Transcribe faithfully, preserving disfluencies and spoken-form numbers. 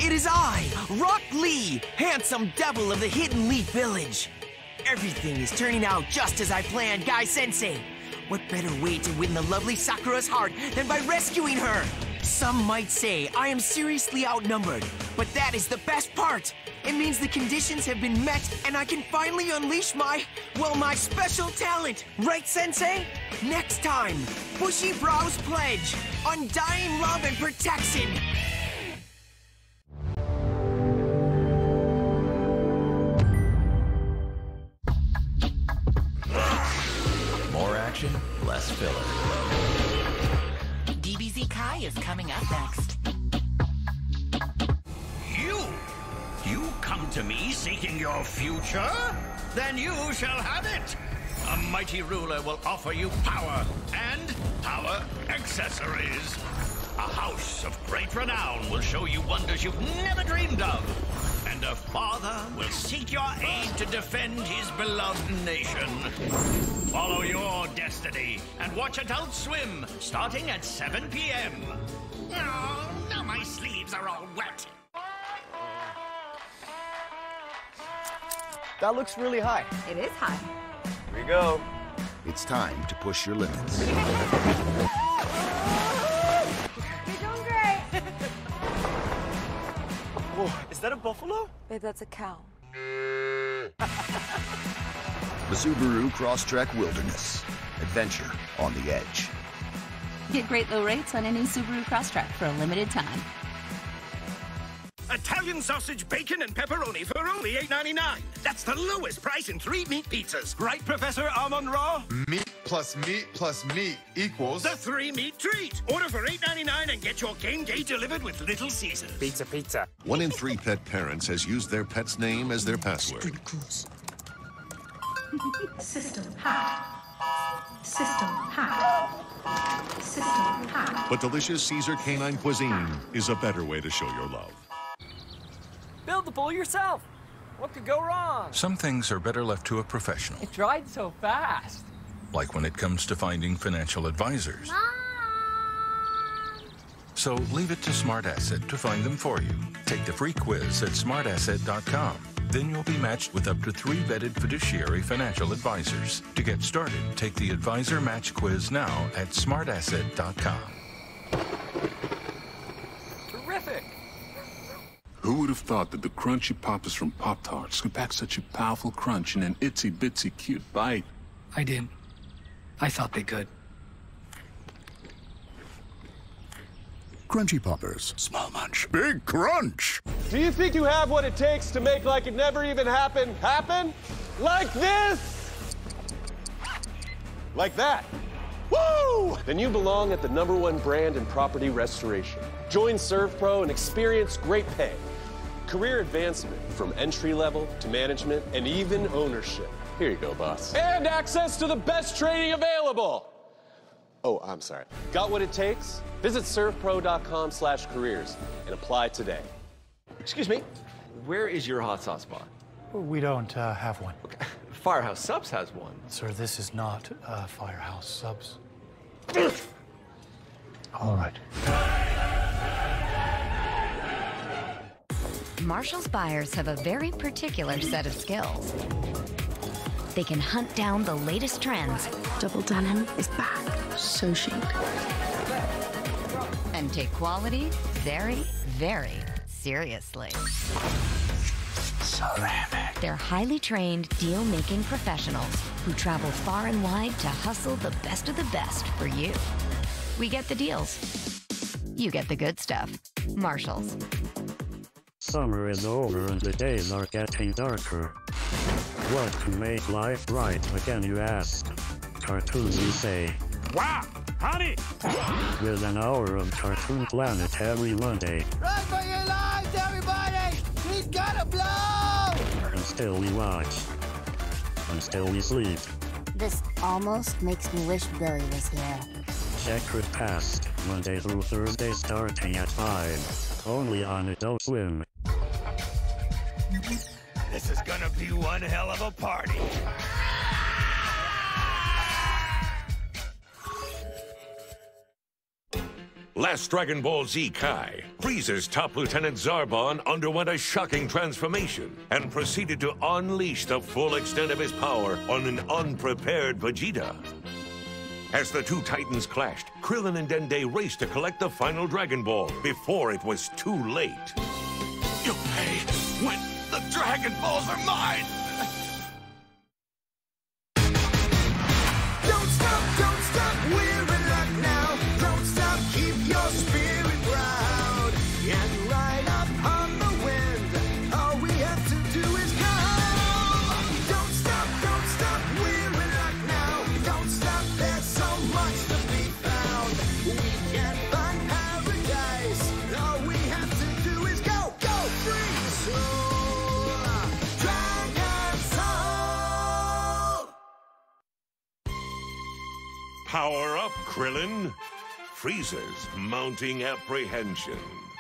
It is I, Rock Lee, handsome devil of the Hidden Leaf Village. Everything is turning out just as I planned, Guy Sensei. What better way to win the lovely Sakura's heart than by rescuing her? Some might say I am seriously outnumbered, but that is the best part. It means the conditions have been met and I can finally unleash my, well, my special talent. Right, Sensei? Next time, Bushy Brow's Pledge, undying love and protection. More action, less filler. D B Z Kai is coming up next. You? You come to me seeking your future? Then you shall have it. A mighty ruler will offer you power and power accessories. A house of great renown will show you wonders you've never dreamed of. And a father will seek your aid to defend his beloved nation. Follow your destiny and watch Adult Swim starting at seven p m Oh, now my sleeves are all wet. That looks really high. It is high. Here we go. It's time to push your limits. You're doing great. Whoa, is that a buffalo? Babe, that's a cow. The Subaru Crosstrek Wilderness. Adventure on the edge. Get great low rates on any Subaru Crosstrek for a limited time. Italian sausage, bacon, and pepperoni for only eight ninety-nine. That's the lowest price in three meat pizzas. Right, Professor Amon-Ra? Meat plus meat plus meat equals... The three-meat treat. Order for eight ninety-nine and get your game day delivered with Little Caesars. Pizza, pizza. One in three pet parents has used their pet's name as their password. System hacked. System hacked. System hacked. But delicious Caesar canine cuisine is a better way to show your love. Build the pool yourself. What could go wrong? Some things are better left to a professional. It dried so fast. Like when it comes to finding financial advisors. Mom! So leave it to Smart Asset to find them for you. Take the free quiz at smart asset dot com. Then you'll be matched with up to three vetted fiduciary financial advisors. To get started, take the Advisor Match quiz now at smart asset dot com. Terrific. Who would have thought that the crunchy poppers from Pop-Tarts could pack such a powerful crunch in an itsy-bitsy cute bite? I didn't. I thought they could. Crunchy Poppers. Small munch. Big crunch. Do you think you have what it takes to make like it never even happened happen? Like this? Like that? Woo! Then you belong at the number one brand in property restoration. Join ServPro and experience great pay. Career advancement from entry level to management and even ownership. Here you go, boss. And access to the best training available. Oh, I'm sorry. Got what it takes? Visit servpro dot com slash careers and apply today. Excuse me, where is your hot sauce bar? We don't uh, have one. Okay. Firehouse Subs has one. Sir, this is not uh, Firehouse Subs. All right. Marshall's buyers have a very particular set of skills. They can hunt down the latest trends. Double denim is back. So chic. And take quality very, very seriously. Ceramic. They're highly trained deal-making professionals who travel far and wide to hustle the best of the best for you. We get the deals. You get the good stuff. Marshall's. Summer is over and the days are getting darker. What can make life bright again, you ask? Cartoons, you say. Wow, honey! With an hour of Cartoon Planet every Monday. Run for your lives, everybody! He's gonna blow! And still we watch. And still we sleep. This almost makes me wish Billy was here. Check it past, Monday through Thursday starting at five. Only on Adult Swim. This is gonna be one hell of a party. Last Dragon Ball Z Kai, Frieza's top lieutenant Zarbon underwent a shocking transformation and proceeded to unleash the full extent of his power on an unprepared Vegeta. As the two titans clashed, Krillin and Dende raced to collect the final Dragon Ball before it was too late. You'll pay when the Dragon Balls are mine! Don't stop, don't stop, we're in luck now. Don't stop, keep your spirit proud. And ride up on the wind, all we have to do is go. Don't stop, don't stop, we're in luck now. Don't stop, there's so much to be found. We can find paradise, all we have to do is go, go, free soul, Dragon Soul. Power up, Krillin! Frieza's mounting apprehension.